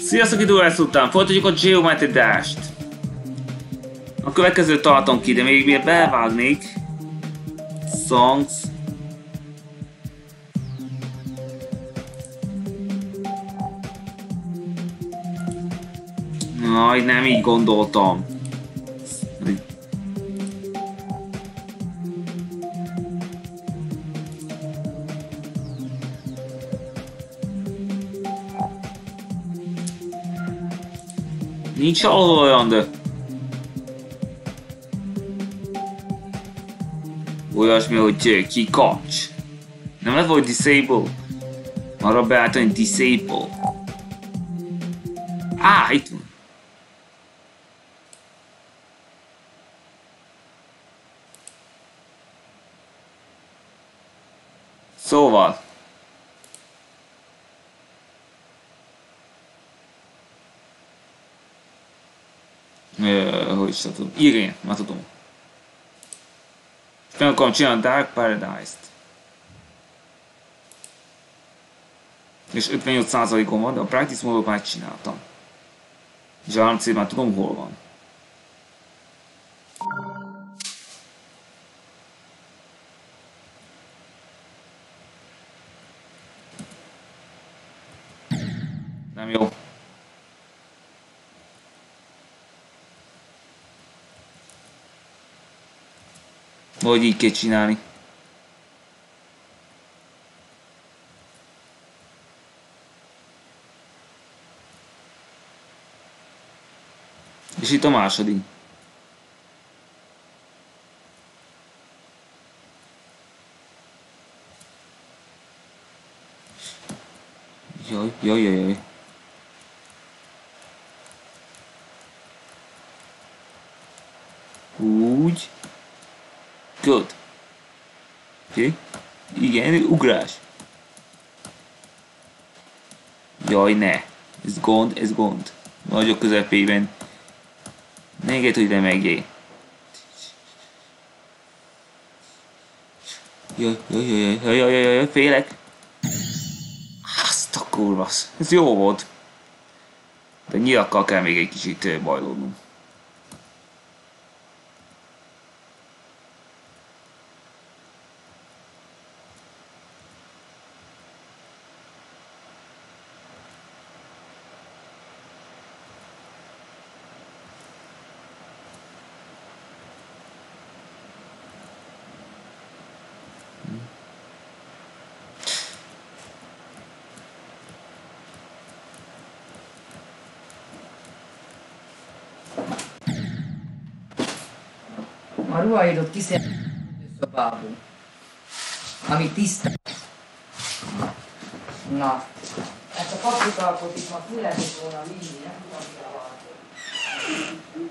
Sziasztok, időlesz után! Folytatjuk a Geometry Dash-t. A következő tartom ki, de még miért bevágnék. Songs. Aj, nem így gondoltam. Nincs olyan, de... Olyasmi, hogy kikacs. Nem lehet, hogy disable. Arra beállítani disable. Itt van. Szóval. Hogy is tudom. Igen, már tudom. Meg akarom csinálni a Dark Paradise-t. És 58%-on van, de a practice módot már csináltam. És a cél már tudom, hol van. Nem jó. Vagy így kell csinálni. És itt a második. Jaj. Úgy. Good. Oké. Igen, ugrás. Jaj, ne. Ez gond. Nagyok közepében. Ne engedd, hogy ide megjél. Jaj, félek. Azt a kurvasz. Ez jó volt. De nyilakkal kell még egy kicsit bajlódnunk. A ruhaidot kiszedni szobából, ami tiszta. Na, ezt a paprikákot itt ma ki lehetett volna vinni, nem tudom, mi a váltó.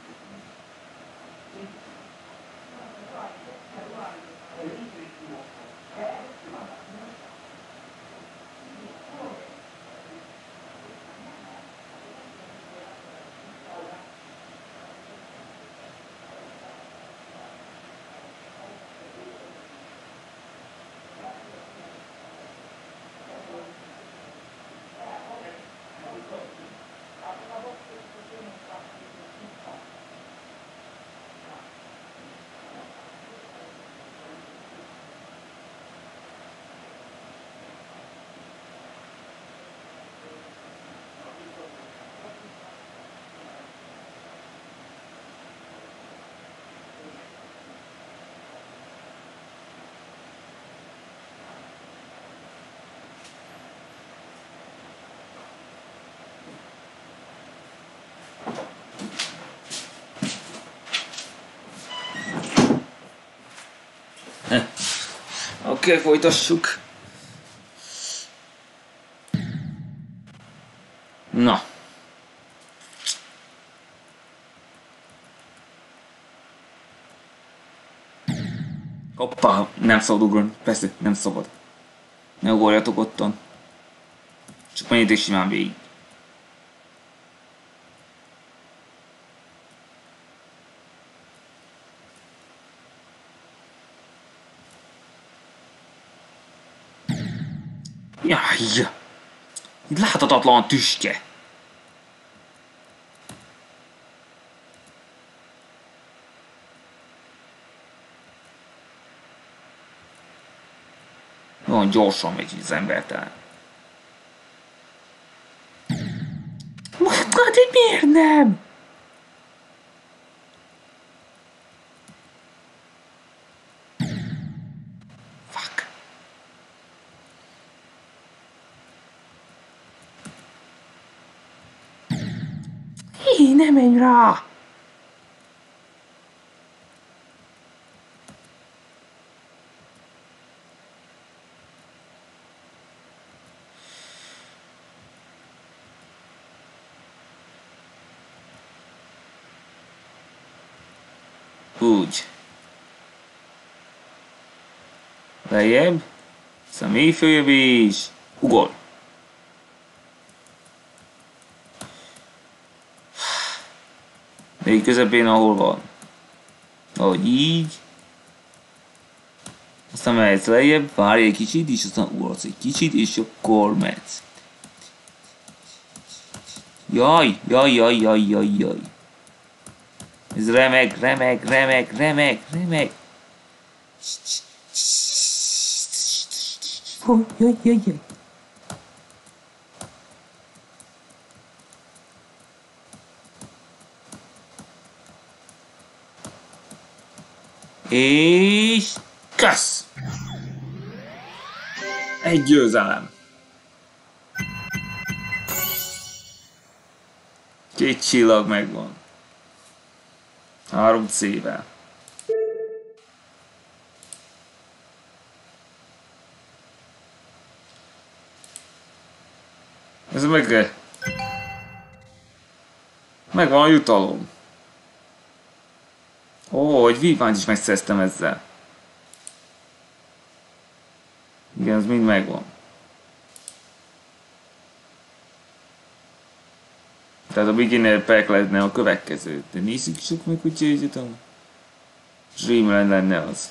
Oké, folytassuk. Na. Hoppá, nem szabad ugrani. Persze, nem szabad. Ne ugorjatok ottan. Csak menjétek simán végig. Jaj! Láthatatlan tüske! Olyan gyorsan megy az embertelen. Hát így miért nem? Fuck. Hé, ne menj rá! Úgy. Lejjebb. Aztán még följebb is. Ugor. Még közepén, ahol van. Ahogy így. Aztán mehetsz lejjebb, várj egy kicsit, és aztán ugorsz egy kicsit, és akkor mehetsz. Jaj, jaj, jaj, jaj, jaj, jaj. Ez remek, remek, remek, remek, remek. Oh, jaj, jaj, jaj. És kösz! Egy győzelem. 2 csillag megvan. 3 C-vel. Ez megvan a jutalom. Ó, egy vívmányt is megszereztem ezzel. Igen, ez mind megvan. Tehát a beginner pack lenne a következő. De nézzük csak meg, hogy jöjjöttem. Dreamland lenne az.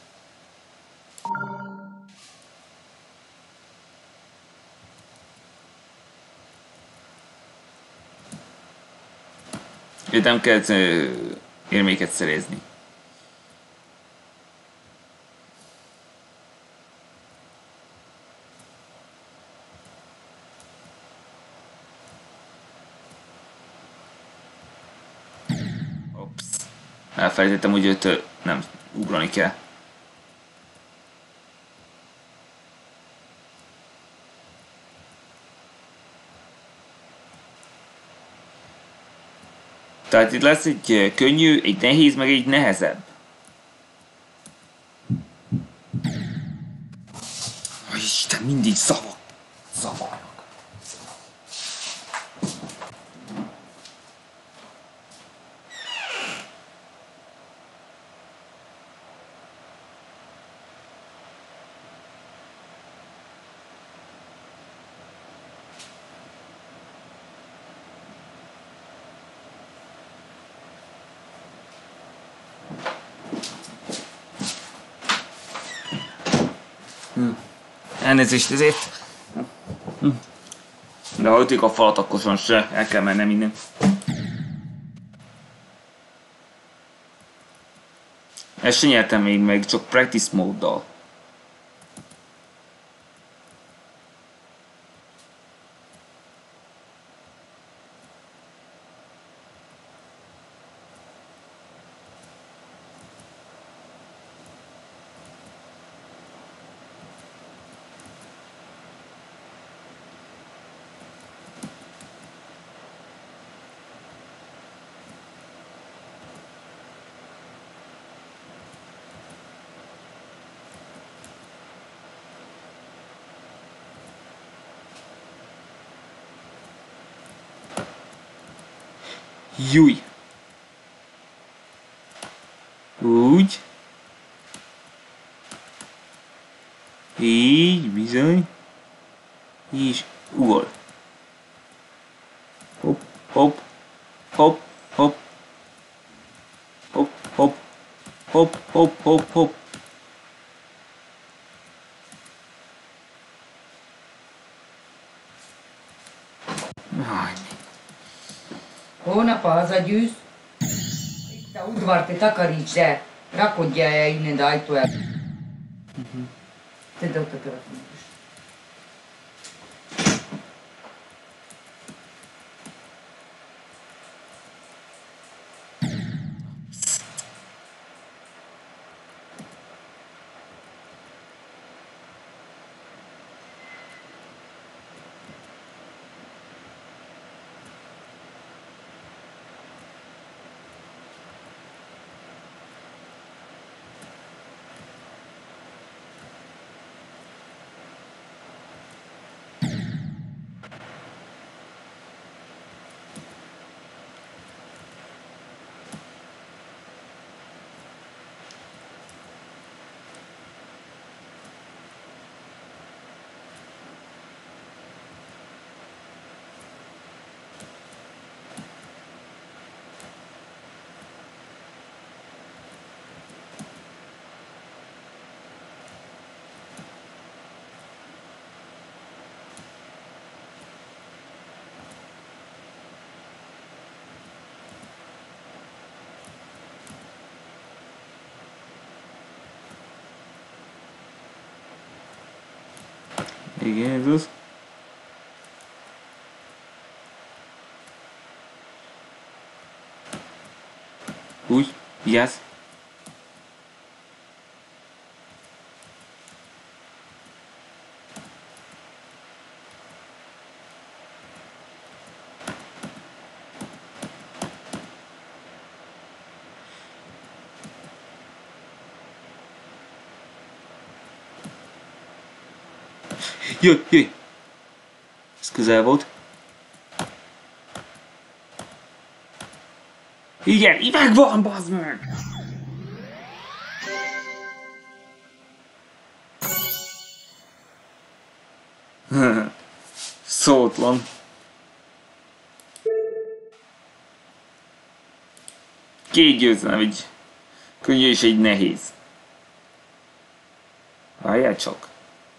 Itt nem kell érméket szerezni. Ops. Elfelejtettem, hogy őt nem ugrani kell. Tehát itt lesz egy könnyű, egy nehéz, meg egy nehezebb. Ó, Isten, mindig zavarnak. Elnézést ezért. De ha ütik a falat, akkor sem se el kell mennem innen. Ezt se nyertem még meg, csak practice móddal. Júj! Úgy. Így, bizony. És ugor. Hopp, hopp, hopp, hopp. Hopp, hopp, hopp, hopp, hopp, hopp. Hónap a hazagyűsz, itt a udvart te takarítsd el, rakodja el innen, de ajtó el. Tedd ott a telefonot is. Igen, ez az. Úgy, vigyázz! Jöjj, jöjj! Ez közel volt. Igen, megvan, bazd meg! Szótlan. Két győzelem, egy könnyű és egy nehéz. Várjál csak.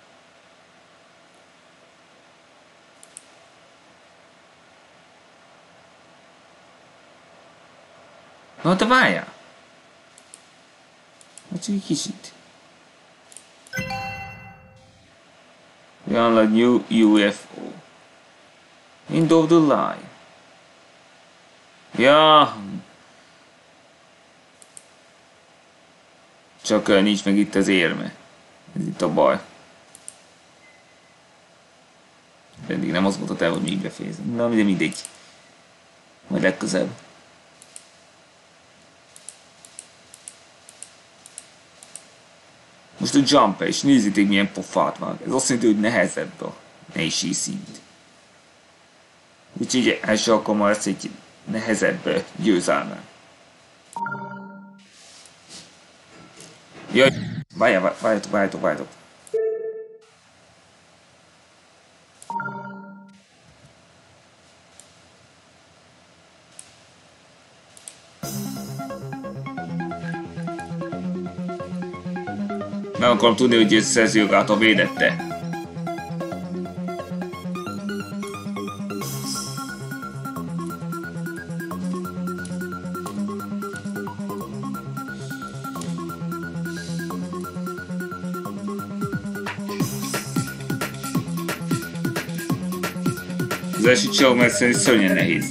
Na, de várjál! Hát csak egy kicsit. Download new UFO. End of the line. Ja. Csak nincs meg itt az érme. Ez itt a baj. Eddig nem azt mondtad el, hogy még befejezem. Na, de mindegy. Majd legközelebb. Most a jump és nézzétek milyen pofát van. Ez azt jelenti, hogy nehezebb a nehézség szint. Úgyhogy első alkalommal lesz egy nehezebb győzelme. Jaj, várjatok. Meg akarom tudni, hogy ez szerzőjog által védette. Az első csomag mert szerint szörnyen nehéz.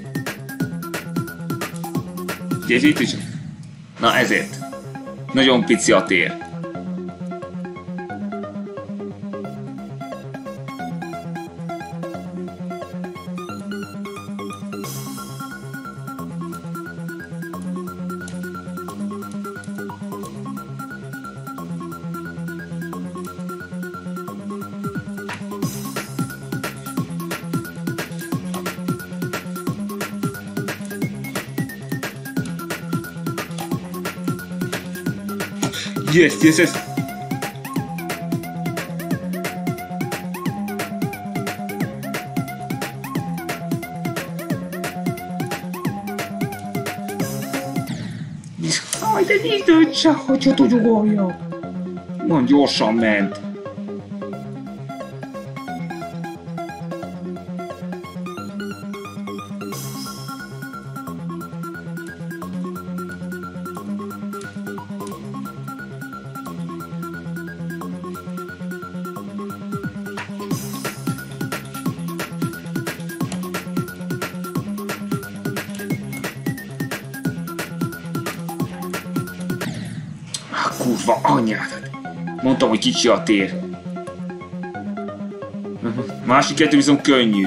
Ugye itt is? Na ezért. Nagyon pici a tér. Yes. Aj, de nincs döntse, hogyha tudjuk. Nagyon gyorsan ment. Kurva anyád! Mondtam, hogy kicsi a tér. Másik kettő viszont könnyű.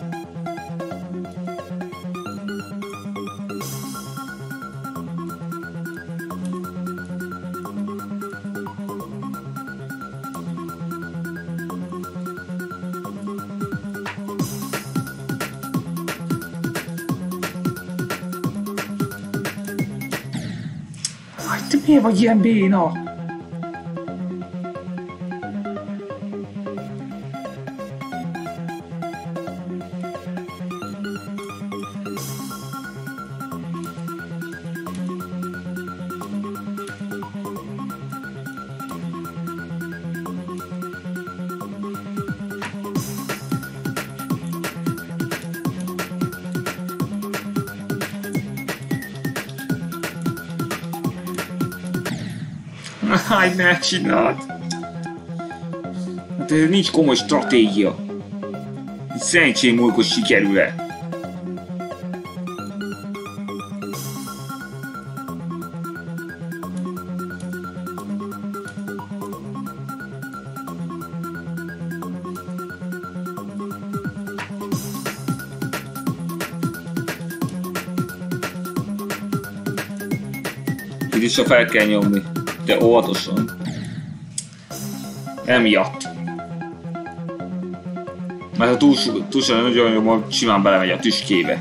Te miért vagy ilyen béna? Háj, ne csináld! Hát ez nincs komoly stratégia. Szerencsém múlik, hogy sikerül-e. Itt is fel kell nyomni. De óvatosan. Emiatt. Mert ha túlságosan nagyon jó, simán belemegy a tüskébe.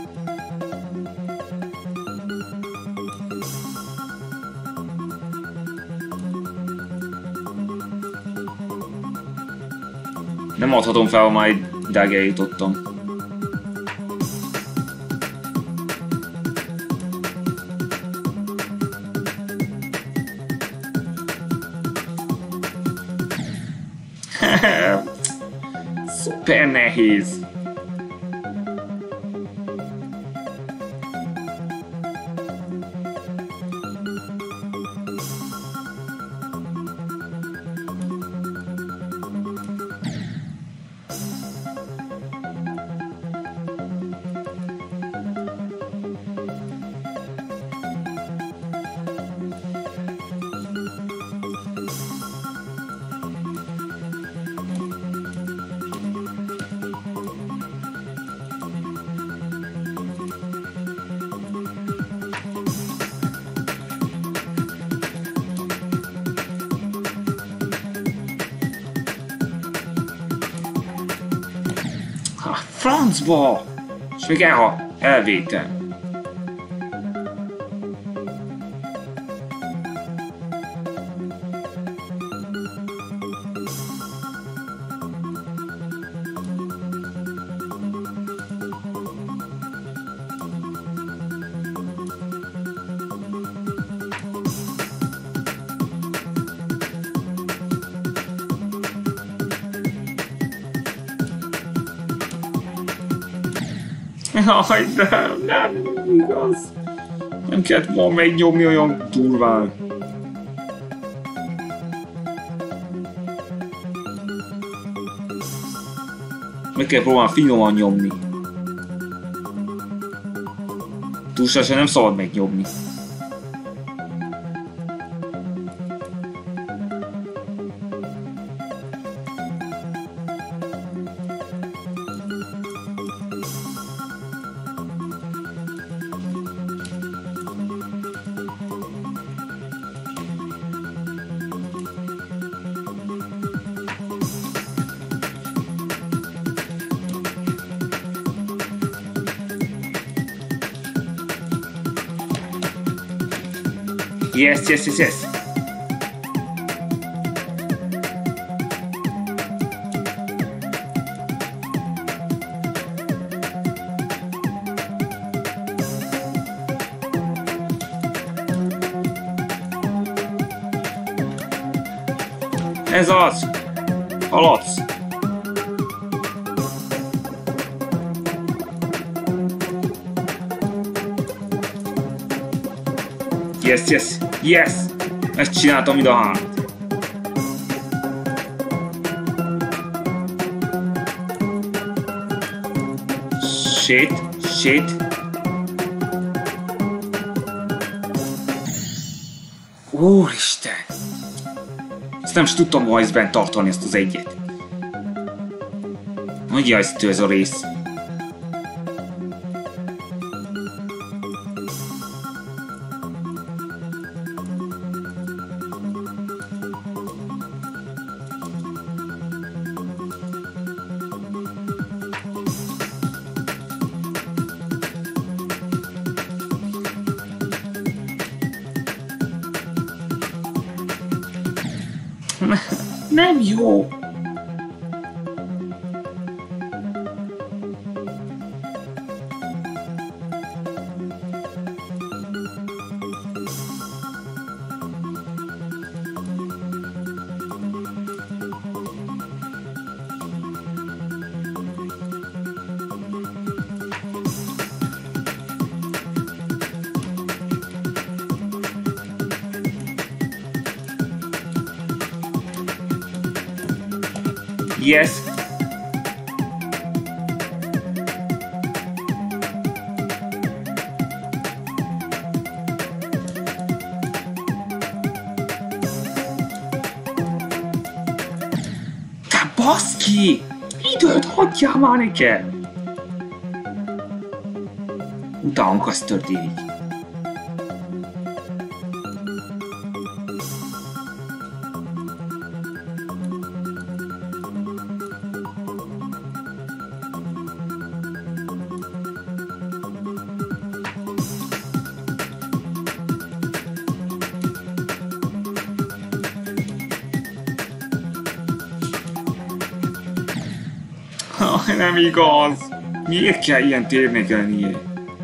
Nem adhatom fel, ha már idáig eljutottam. Szuper nehéz. Francba! És még elvétem. Jaj, nem igaz. Nem kellett volna megnyomni olyan durván. Meg kell próbálni finoman nyomni. Túlságosan nem szabad megnyomni. Yes. Ez az! Haladsz! Yes! Megcsináltam mind a hármat. Shit. Úristen! nem is tudtam volna bent tartani ezt az egyet. Nagy ijesztő ez a rész. Nem jó. Yes. Te baszki! Időt hagyjál már nekem! Utálunk, az történik. Nem igaz! Miért kell ilyen térnek lennie?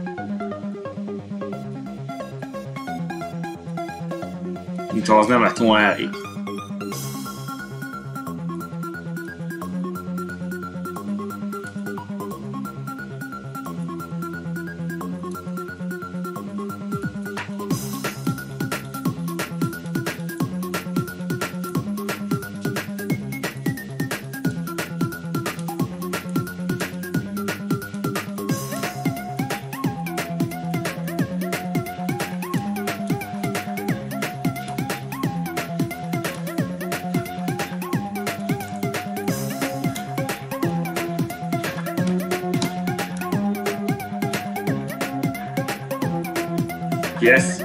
Mintha az nem lett volna elég. Yes.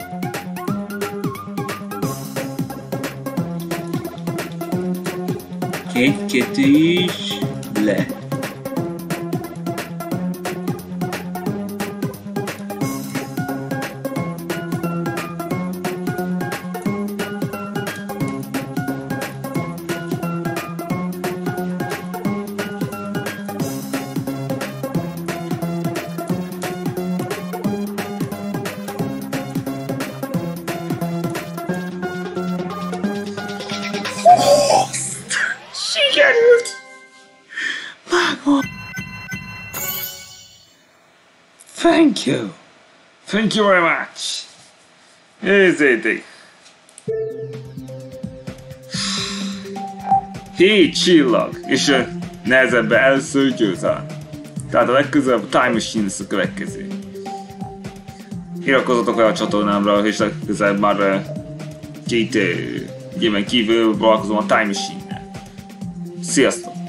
Két is le. Sikerült! Megvan! Thank you! Thank you very much! Nézzétek! 7 csillag! És nehezebb először győzel. Tehát a legközelebb a Time Machine lesz a következő. Iratkozzatok fel a csatornámra, és legközelebb már 2 éven kívül vállalkozom a Time Machine-nel. Sziasztok!